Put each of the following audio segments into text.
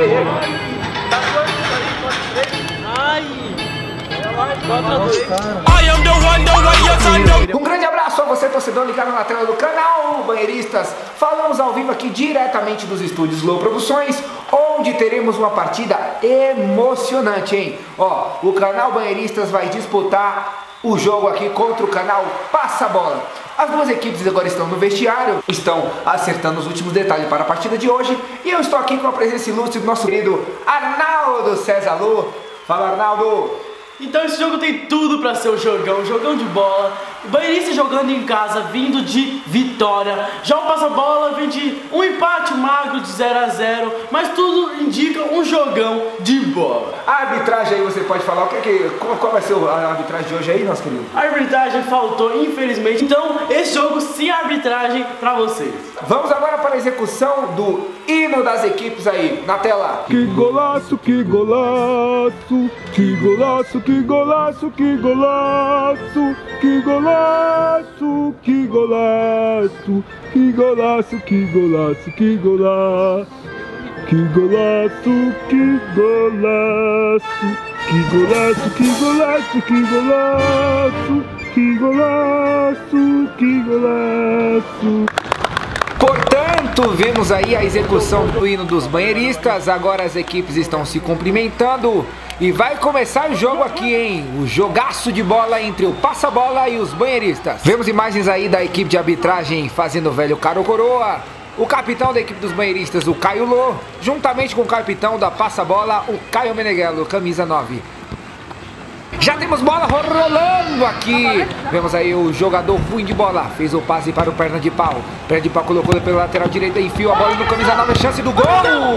Um grande abraço a você, torcedor ligado na tela do canal Banheiristas. Falamos ao vivo aqui diretamente dos estúdios Low Produções, onde teremos uma partida emocionante, hein? Ó, o canal Banheiristas vai disputar o jogo aqui contra o canal Passa Bola. As duas equipes agora estão no vestiário, estão acertando os últimos detalhes para a partida de hoje. E eu estou aqui com a presença ilustre do nosso querido Arnaldo César Lu. Fala, Arnaldo! Então esse jogo tem tudo pra ser um jogão de bola. O Banheirista jogando em casa, vindo de vitória. Já o Passa-Bola vem de um empate magro de 0 a 0, mas tudo indica um jogão de bola. A arbitragem aí, você pode falar qual vai ser a arbitragem de hoje aí, nosso querido? A arbitragem faltou, infelizmente. Então esse jogo sem arbitragem pra vocês. Vamos agora para a execução do hino das equipes aí, na tela. Que golaço, que golaço, que golaço, que golaço, que golaço, que golaço, que golaço, que golaço, que golaço, que golaço, que golaço, que golaço, que golaço, que golaço, que golaço, que golaço, que golaço. Portanto, vemos aí a execução do hino dos banheiristas. Agora as equipes estão se cumprimentando e vai começar o jogo aqui, hein? O jogaço de bola entre o Passa-Bola e os banheiristas. Vemos imagens aí da equipe de arbitragem fazendo o velho caro coroa. O capitão da equipe dos banheiristas, o Caio Lô, juntamente com o capitão da Passa-Bola, o Caio Meneghello, camisa 9. Já temos bola rolando aqui. Vemos aí o jogador ruim de bola. Fez o passe para o perna de pau. Perna de pau colocou pela lateral direita. Enfiou a bola no camisa 9. Chance do gol.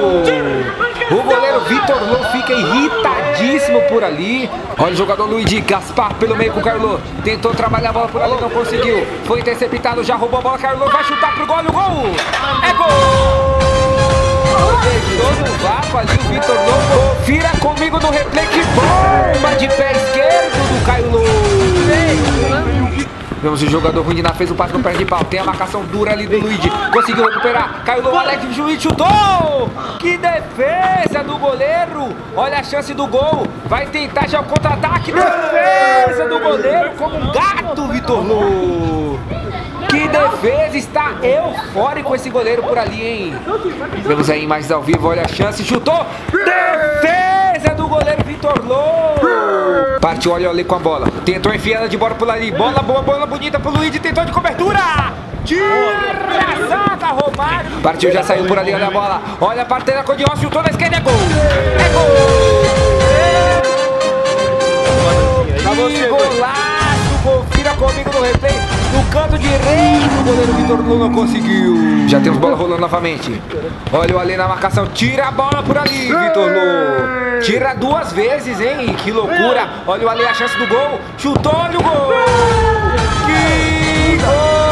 O goleiro Vitor Lô fica irritadíssimo por ali. Olha o jogador Luigi Gaspar pelo meio com o Carlo. Tentou trabalhar a bola por ali, não conseguiu. Foi interceptado, já roubou a bola. Carlo vai chutar pro gol. O gol é gol. Deixou no vácuo ali o Vitor Lô. Confira comigo no replay. Que bomba de pé esquerdo do Caio Lô. Vemos o jogador ruim de na fez o passe no pé de pau. Tem a marcação dura ali do Luigi. Conseguiu recuperar. Caio Lô, Alex Juiz chutou. Que defesa do goleiro. Olha a chance do gol. Vai tentar já o contra-ataque. Defesa do goleiro como um gato, Vitor Lô. Que defesa, está eufórico esse goleiro por ali, hein? Vemos aí imagens ao vivo, olha a chance, chutou! Defesa do goleiro Vitor Lô! Partiu, olha ali com a bola, tentou enfiar de bola por ali, bola boa, bola bonita pro Luigi, tentou de cobertura! Tira, saca, Romário! Partiu, já saiu por ali, olha a bola, olha a parteira com o Dion, chutou na esquerda, é gol! É gol! Que golaço, confira comigo no replay. No canto direito, o goleiro Vitor Lô não conseguiu. Já temos bola rolando novamente. Olha o Alê na marcação. Tira a bola por ali, Vitor Lô. Tira duas vezes, hein? Que loucura. Olha o Alê, a chance do gol. Chutou, olha o gol. Que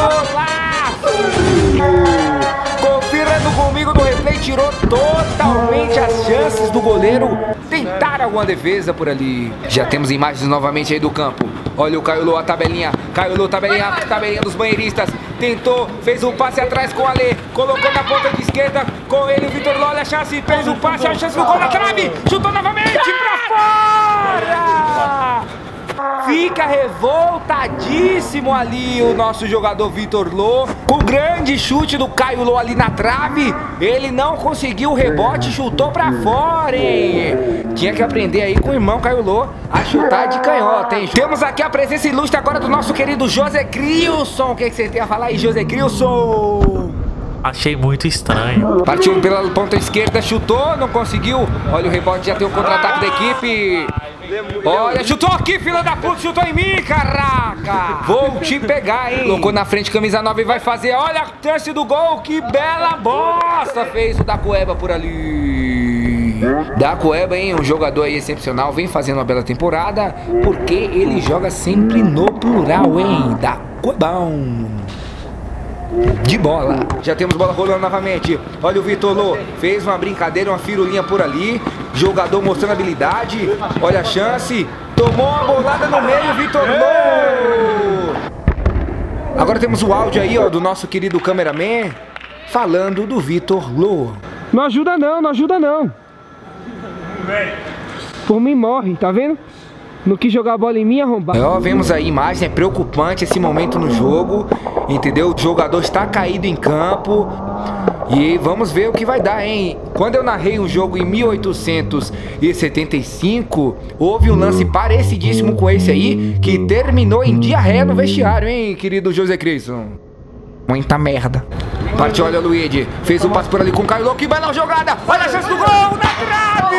golaço. Confirando comigo no replay. Tirou totalmente as chances do goleiro tentar alguma defesa por ali. Já temos imagens novamente aí do campo. Olha o Caio Lô, a tabelinha. Caio Lô, tabelinha dos banheiristas. Tentou, fez um passe atrás com o Alê. Colocou na ponta de esquerda. Com ele o Vitor Lô, olha a chance. Fez um passe, a chance do gol na trave. Chutou novamente pra fora. Fica revoltadíssimo ali o nosso jogador Vitor Lô. Com o grande chute do Caio Lô ali na trave. Ele não conseguiu o rebote, chutou pra fora, hein? Tinha que aprender aí com o irmão Caio Lô a chutar de canhota, hein? Temos aqui a presença ilustre agora do nosso querido José Crilson. O que você tem a falar aí, José Crilson? Achei muito estranho. Partiu pela ponta esquerda, chutou, não conseguiu. Olha o rebote, já tem o contra-ataque da equipe. Olha, chutou aqui, filha da puta, chutou em mim, caraca. Vou te pegar, hein. Colocou na frente, camisa 9 e vai fazer. Olha a chance do gol, que bela bosta fez o da Cueba por ali. Da Cueba, hein, um jogador aí excepcional, vem fazendo uma bela temporada, porque ele joga sempre no plural, hein. Da Cuebão. De bola, já temos bola rolando novamente. Olha o Vitor Lô, fez uma brincadeira, uma firulinha por ali. Jogador mostrando habilidade. Olha a chance, tomou uma bolada no meio, Vitor Lô. Agora temos o áudio aí, ó, do nosso querido cameraman falando do Vitor Lô. Não ajuda não, não ajuda não. Por mim morre, tá vendo? Não quis jogar a bola em mim, arrombado. Ó, vemos aí imagem, é preocupante esse momento no jogo, entendeu? O jogador está caído em campo e vamos ver o que vai dar, hein? Quando eu narrei um jogo em 1875, houve um lance parecidíssimo com esse aí, que terminou em diarreia no vestiário, hein, querido José Crison? Muita merda. Partiu, olha o Luigi, fez o passe por ali com o Caio Lô, que bela jogada, olha a chance do gol, na trave!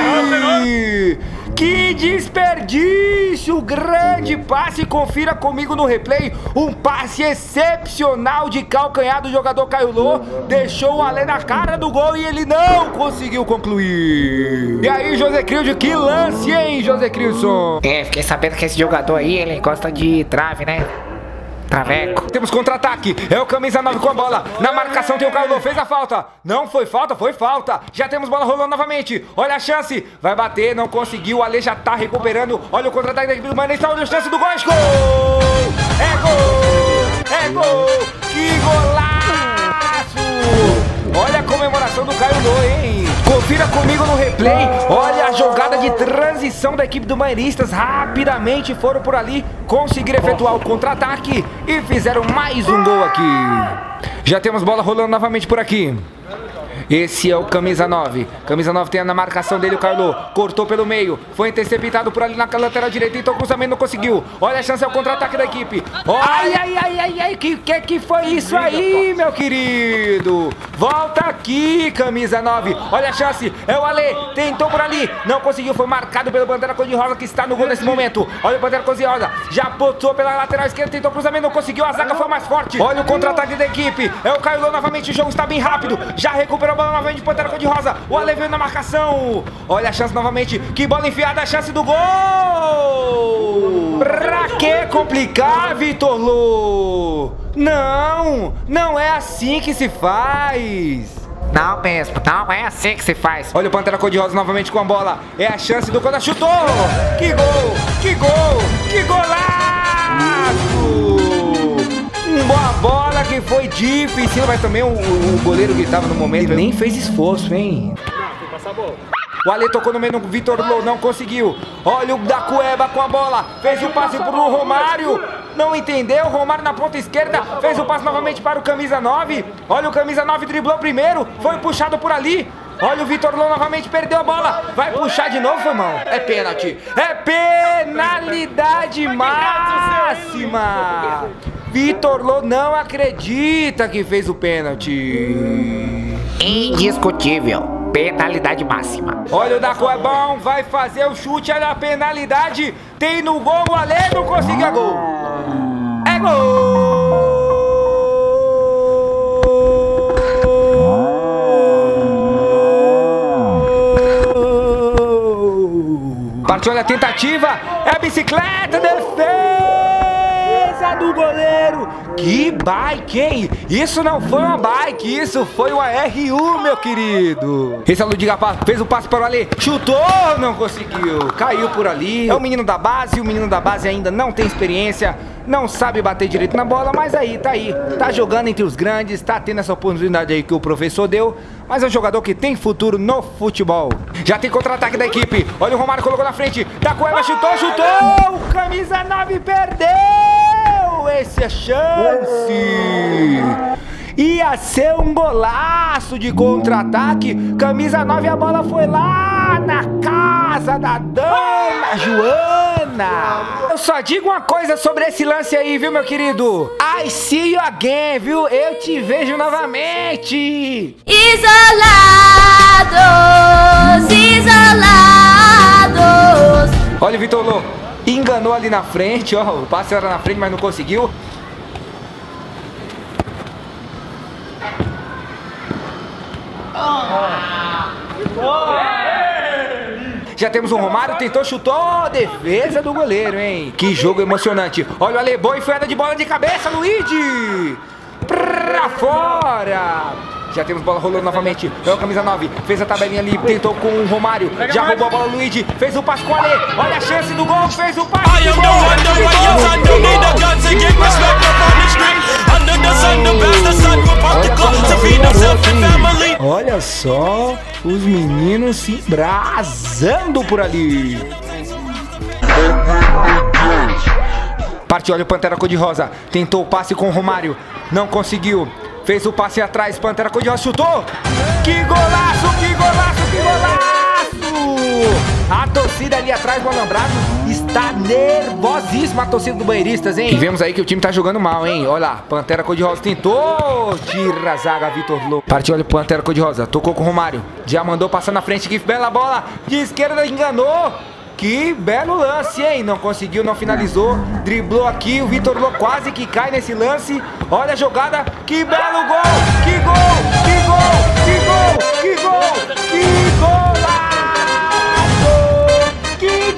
Que desperdício! Grande passe, confira comigo no replay. Um passe excepcional de calcanhar do jogador Caio Lô. Deixou o Alê na cara do gol e ele não conseguiu concluir. E aí, José Crilson, que lance, hein, José Crilson? Fiquei sabendo que esse jogador aí, ele gosta de trave, né? Traveco. Temos contra-ataque, é o camisa 9 com a bola. Na marcação tem o Caio Lô, fez a falta. Não foi falta, foi falta. Já temos bola rolando novamente. Olha a chance, vai bater, não conseguiu. O Ale já tá recuperando. Olha o contra-ataque da equipe do Manense, olha a chance do gol. Gol! É gol! É gol! Que golaço! Olha a comemoração do Caio Lô, hein? Confira comigo no replay. Olha a jogada de transição da equipe do Maneiristas. Rapidamente foram por ali, conseguiram efetuar o contra-ataque e fizeram mais um gol aqui. Já temos bola rolando novamente por aqui. Esse é o camisa 9. Camisa 9 tem na marcação dele o Caio Lô. Cortou pelo meio. Foi interceptado por ali na lateral direita. Então o cruzamento não conseguiu. Olha a chance, é o contra-ataque da equipe. Ai, ai, ai, ai, ai. Que foi isso aí, meu querido? Volta aqui, camisa 9. Olha a chance. É o Ale. Tentou por ali. Não conseguiu. Foi marcado pelo Pantera Cor-de-Rosa, que está no gol nesse momento. Olha o Pantera Cor-de-Rosa. Já botou pela lateral esquerda. Tentou o cruzamento. Não conseguiu. A zaga foi mais forte. Olha o contra-ataque da equipe. É o Caio Lô novamente. O jogo está bem rápido. Já recuperou a bola novamente de Pantera Cor-de-Rosa. O Ale veio na marcação. Olha a chance novamente. Que bola enfiada. A chance do gol. Pra que complicar, Vitor Lô? Não, não é assim que se faz. Não mesmo, não é assim que se faz. Olha o Pantera Cor-de-Rosa novamente com a bola. É a chance do quando chutou. Que gol, que gol, que golaço. Uma bola que foi difícil, mas também o goleiro que estava no momento nem fez esforço, hein? O Ale tocou no meio do Vitor Lô, não conseguiu. Olha o da Cueba com a bola. Fez o passe para o Romário. Não entendeu. Romário na ponta esquerda. Fez o passe novamente para o camisa 9. Olha o camisa 9, driblou primeiro. Foi puxado por ali. Olha o Vitor Lô novamente, perdeu a bola. Vai puxar de novo, foi mão. É pênalti. É penalidade máxima. Vitor Lô não acredita que fez o pênalti. Indiscutível. Penalidade máxima. Olha o Daco é bom, vai fazer o chute, olha a penalidade. Tem no gol, o Ale não conseguiu gol. É gol! Partiu, olha a tentativa. É a bicicleta, defesa do goleiro. Que bike, hein? Isso não foi uma bike, isso foi uma RU, meu querido. Esse é o Ludiga Paz, fez o passe para o Ale, chutou, não conseguiu, caiu por ali. É o menino da base, o menino da base ainda não tem experiência, não sabe bater direito na bola, mas aí, tá jogando entre os grandes, tá tendo essa oportunidade aí que o professor deu, mas é um jogador que tem futuro no futebol. Já tem contra-ataque da equipe, olha o Romário, colocou na frente, da Cueva, chutou, o camisa 9 perdeu. Esse é chance. Ia ser um golaço de contra-ataque. Camisa 9, a bola foi lá na casa da dona Joana. Eu só digo uma coisa sobre esse lance aí, viu, meu querido? I see you again, viu? Eu te vejo novamente. Isolados, isolados. Olha o Vitor Lô. Enganou ali na frente, ó. O passe era na frente, mas não conseguiu. Já temos o Romário, tentou, chutou. Defesa do goleiro, hein? Que jogo emocionante. Olha o Ale, boa enfiada de bola de cabeça, Luigi. Pra fora. Já temos bola rolando novamente. É o camisa 9. Fez a tabelinha ali. Tentou com o Romário. Já roubou a bola o Luigi. Fez o passe com o Ale. Olha a chance do gol. Fez o passe. Olha só os meninos se embrasando por ali. Partiu, olha o Pantera Cor-de-Rosa. Tentou o passe com o Romário. Não conseguiu. Fez o passe atrás. Pantera Cor-de-Rosa chutou. Que golaço, que golaço, que golaço! A torcida ali atrás do alambrado está nervosíssima, a torcida do Banheiristas, hein? E vemos aí que o time tá jogando mal, hein? Olha lá, Pantera Cor-de-Rosa tentou. Tira a zaga, Vitor Lô. Partiu, olha o Pantera Cor-de-Rosa. Tocou com o Romário. Já mandou passar na frente. Que bela bola. De esquerda enganou. Que belo lance, hein? Não conseguiu, não finalizou. Driblou aqui, o Vitor Lô quase que cai nesse lance. Olha a jogada, que belo gol! Que gol! Que gol! Que gol! Que gol! Que golaço! Que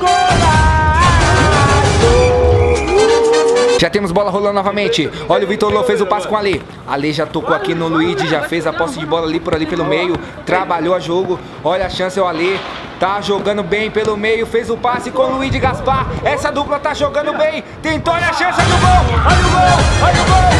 golaço! Já temos bola rolando novamente. Olha, o Vitor Lô fez o passe com o Ale. Ale já tocou aqui no Luigi, já fez a posse de bola ali por ali pelo meio. Trabalhou a jogo. Olha a chance, o Ale. Tá jogando bem pelo meio, fez o passe com o Luigi Gaspar. Essa dupla tá jogando bem. Tentou, olha a chance do gol. Olha o gol, olha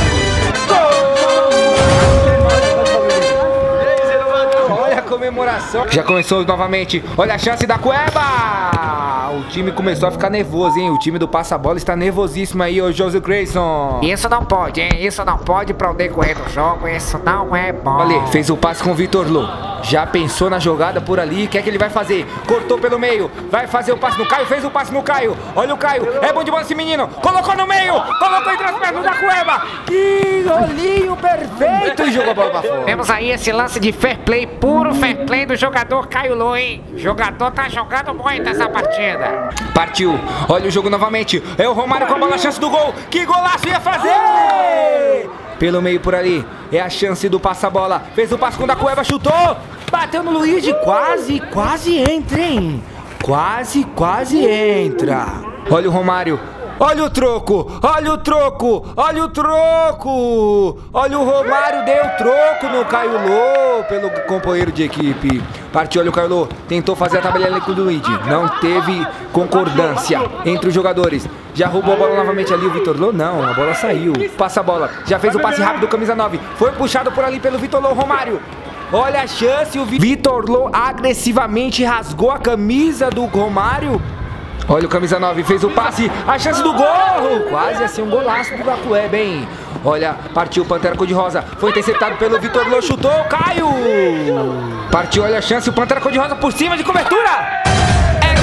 o gol. Gol! Olha a comemoração. Já começou novamente. Olha a chance da Cueva. O time começou a ficar nervoso, hein? O time do passa-bola está nervosíssimo aí, ô José Grayson. Isso não pode, hein? Isso não pode para o decorrer do jogo. Isso não é bom. Olha, fez o passe com o Vitor Lô. Já pensou na jogada por ali, o que é que ele vai fazer? Cortou pelo meio, vai fazer o passe no Caio, fez o passe no Caio. Olha o Caio, é bom de bola esse menino. Colocou no meio, colocou entre as pernas da Cueva. Que golinho perfeito, e jogou a bola pra fora. Temos aí esse lance de fair play, puro fair play do jogador Caio Lô, hein? O jogador tá jogando muito essa partida. Partiu, olha o jogo novamente. É o Romário com a bola, a chance do gol. Que golaço ia fazer! Pelo meio por ali, é a chance do passa-bola. Fez o passe com o da Cueva, chutou. Bateu no Luigi, quase entra, hein? Quase entra. Olha o Romário. Olha o troco, olha o troco, olha o troco. Olha o Romário, deu troco no Caio Lô pelo companheiro de equipe. Partiu, olha o Caio Lô, tentou fazer a tabela com o Luigi. Não teve concordância entre os jogadores. Já roubou a bola novamente ali o Vitor Lô? Não, a bola saiu. Passa a bola, já fez o passe rápido, camisa 9. Foi puxado por ali pelo Vitor Lô, Romário. Olha a chance, o Vitor Lô agressivamente rasgou a camisa do Romário. Olha o camisa 9, fez o passe, a chance do gol! Quase assim um golaço do Gacueba, hein? Olha, partiu o Pantera Cor-de-Rosa, foi interceptado pelo Vitor Lô, chutou, Caio! Partiu, olha a chance, o Pantera Cor-de-Rosa por cima de cobertura! É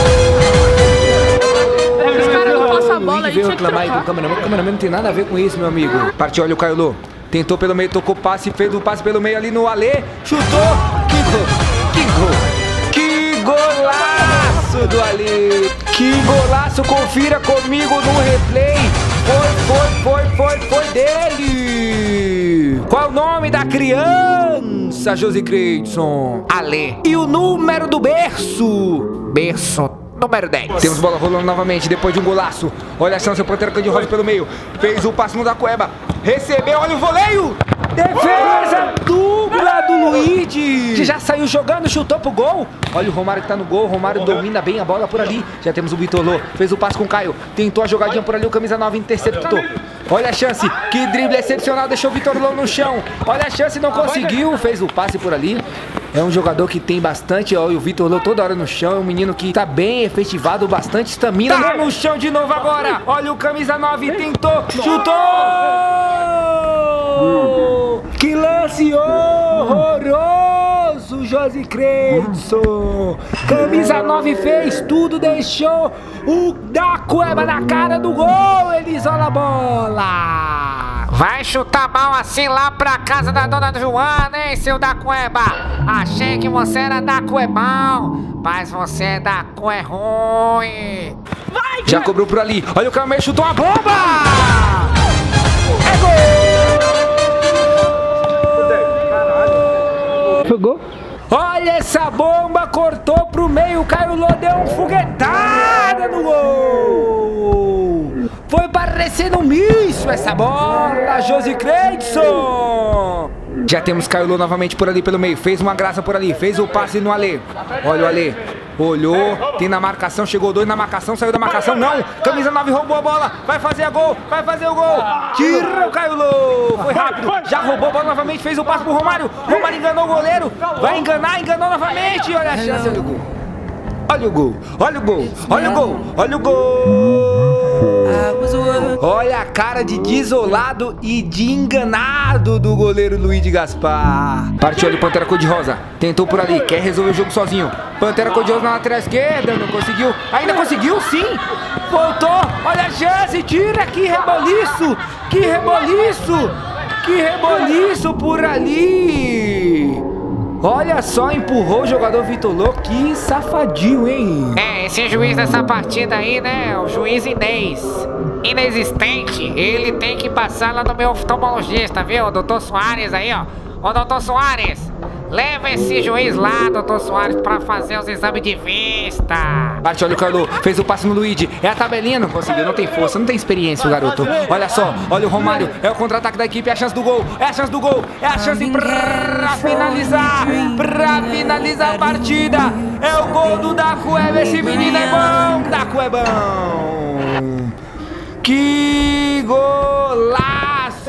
gol! Os caras não passam a bola aí, veio reclamar aí com o cameraman não tem nada a ver com isso, meu amigo. Partiu, olha o Caio Lô, tentou pelo meio, tocou passe, fez o passe pelo meio ali no Ale, chutou! Que gol! Que gol! Que golaço do Ale! Que golaço, confira comigo no replay. Foi dele. Qual o nome da criança, José Creidson? Ale. E o número do berço? Berço número 10. Temos bola rolando novamente depois de um golaço. Olha a chance, o Pantera Cor-de-Rosa pelo meio. Fez o passe no da Cueva. Recebeu, olha o voleio. Defesa dupla do Luigi. Que já saiu jogando, chutou pro gol. Olha o Romário que tá no gol. O Romário domina bem a bola por ali. Já temos o Vitor Lô. Fez o passe com o Caio. Tentou a jogadinha por ali. O camisa 9 interceptou. Olha a chance. Que drible excepcional. Deixou o Vitor Lô no chão. Olha a chance, não conseguiu. Fez o passe por ali. É um jogador que tem bastante. Olha o Vitor Lô toda hora no chão. É um menino que tá bem efetivado. Bastante estamina. Tá no chão de novo agora. Olha o camisa 9. Tentou. Chutou. Que lance horroroso, José Creidson. Camisa 9 fez tudo, deixou o da Cueva na cara do gol. Ele isola a bola. Vai chutar mal assim lá pra casa da dona Joana, hein, seu da Cueva? Achei que você era da Cuebão, mas você é da Cue ruim. Já cobrou por ali. Olha o Camelo, chutou a bomba. É gol. Jogou? Olha essa bomba, cortou pro meio, o Caio Lô deu uma foguetada no gol. Foi parecendo um míssil essa bola, José Creidson. Já temos Caio Lô novamente por ali pelo meio, fez uma graça por ali, fez o passe no Ale. Olha o Ale, Olhou, tem na marcação, chegou dois na marcação, saiu da marcação, não. Camisa 9 roubou a bola, vai fazer a gol, vai fazer o gol. Tira o Caio Lô, foi rápido, já roubou a bola novamente, fez o passe pro Romário. Romário enganou o goleiro, vai enganar, enganou novamente. Olha a chance, olha o gol. Olha o gol, olha o gol, olha o gol, olha o gol. Olha a cara de desolado e de enganado do goleiro Luiz Gaspar. Partiu ali, Pantera Cor-de-Rosa. Tentou por ali, quer resolver o jogo sozinho. Pantera Cor-de-Rosa na lateral esquerda, não conseguiu. Ainda conseguiu, sim. Voltou, olha a chance, tira, que reboliço. Que reboliço, que reboliço por ali. Olha só, empurrou o jogador Vitor Lô, que safadinho, hein? É, esse juiz dessa partida aí, né, o juiz inexistente, ele tem que passar lá no meu oftalmologista, viu? O doutor Soares aí, ó. Ô, doutor Soares, leva esse juiz lá, doutor Soares, pra fazer os exames de vista. Bate, olha o Carlos, fez o passe no Luigi. É a tabelinha, não conseguiu, não tem força, não tem experiência o garoto. Olha só, olha o Romário, é o contra-ataque da equipe, é a chance do gol, é a chance do gol, é a chance pra finalizar a partida. É o gol do Dacoeba, esse menino é bom, Dacoeba é bom. Que golaço!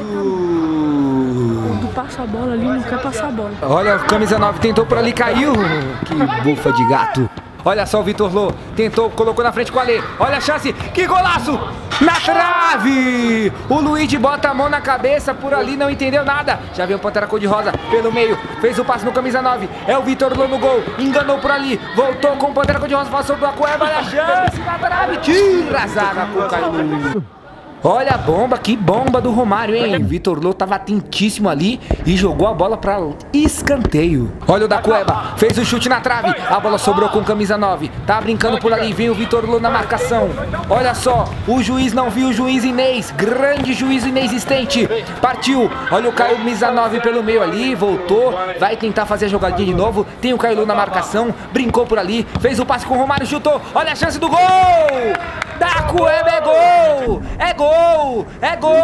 Passa a bola ali, não quer passar a bola. Olha, camisa 9 tentou por ali, caiu. Que bufa de gato. Olha só o Vitor Lô, tentou, colocou na frente com o Alê. Olha a chance, que golaço! Na trave! O Luigi bota a mão na cabeça por ali, não entendeu nada. Já veio o Pantera Cor-de-Rosa pelo meio, fez o passe no camisa 9. É o Vitor Lô no gol, enganou por ali, voltou com o Pantera Cor-de-Rosa, passou do Dacoeba. Olha a chance, na trave, tira a zaga pro Caio. Olha a bomba, que bomba do Romário, hein? Vitor Lô tava atentíssimo ali e jogou a bola para escanteio. Olha o Dacoeba, fez o chute na trave, a bola sobrou com camisa 9. Tá brincando por ali, vem o Vitor Lô na marcação. Olha só, o juiz não viu, o juiz Inês, grande juiz inexistente. Partiu, olha o Caio camisa 9 pelo meio ali, voltou, vai tentar fazer a jogadinha de novo. Tem o Caio Lô na marcação, brincou por ali, fez o passe com o Romário, chutou. Olha a chance do gol! Dacoeba é gol! É gol! É gol!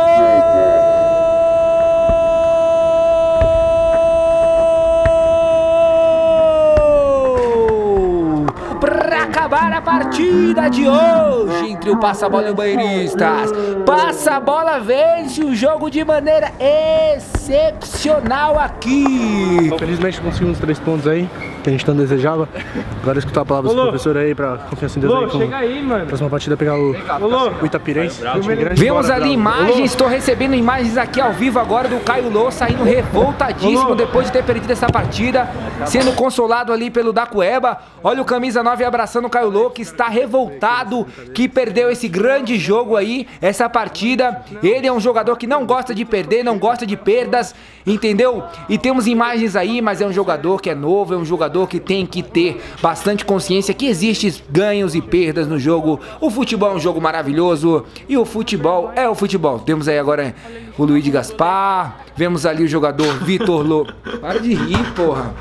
Para acabar a partida de hoje entre o Passa-Bola e o Banheiristas. Passa-Bola vence o jogo de maneira excepcional aqui. Felizmente conseguimos 3 pontos aí, que a gente tanto desejava. Agora escutar a palavra do professor aí, pra confiança em Deus aí. Chega aí, mano. Próxima partida pegar o Itapirense. Vemos ali imagens, estou recebendo imagens aqui ao vivo agora do Caio Lô saindo revoltadíssimo depois de ter perdido essa partida, sendo consolado ali pelo Dacoeba. Olha o camisa 9 abraçando o Caio Lô, que está revoltado, que perdeu esse grande jogo aí, essa partida. Ele é um jogador que não gosta de perder, não gosta de perdas, entendeu? E temos imagens aí, mas é um jogador que é novo, é um jogador que tem que ter bastante consciência que existem ganhos e perdas no jogo. O futebol é um jogo maravilhoso e o futebol é o futebol. Temos aí agora o Luiz Gaspar, vemos ali o jogador Vitor Lô. Para de rir, porra.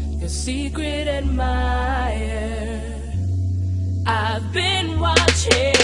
Secret admirer, I've been watching.